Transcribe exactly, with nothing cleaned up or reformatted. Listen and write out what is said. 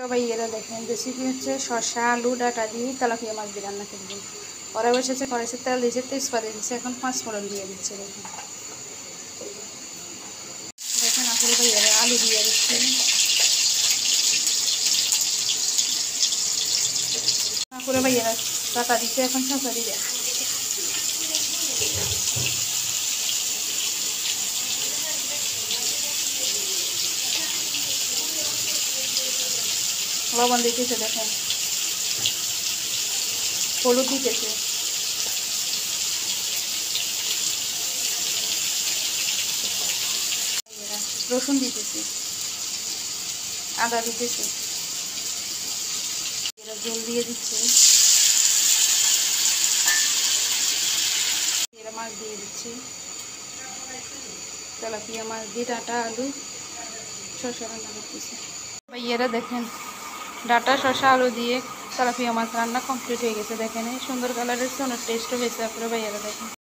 ভাইয়েরা দেখেন রেসিপি হচ্ছে শসা আলু ডাটা দিয়ে তেলাপিয়া মাছ দিয়ে রান্না করবেন। কড়াই বসেছে, কড়াইতে তেল দিয়েছে, তেজপাতা দিচ্ছে, এখন পাঁচ ফোড়ন দিয়ে দিচ্ছে। দেখেন দেখেন আসলে ভাইয়েরা আলু দিয়ে দিচ্ছে, তারপরে ভাইয়েরা ডাটা দিচ্ছে, এখন শসা দিবে। লবণ দিতেছে, দেখেন হলুদ দিতেছে, রসুন দিতেছে, আদা দিতেছে, এরা জল দিয়ে দিচ্ছে, এরা মাছ দিয়ে দিচ্ছে, তেলাপিয়া মাছ দিয়ে ডাটা আলু শসা রান্না করতেছে। ভাইয়েরা দেখেন ডাটা শসা আলু দিয়ে তেলাপিয়া মাছ রান্না কমপ্লিট হয়ে গেছে। দেখেন এই সুন্দর কালারের অনেক টেস্টও হয়েছে। আপনারা ভাইয়েরা দেখেন।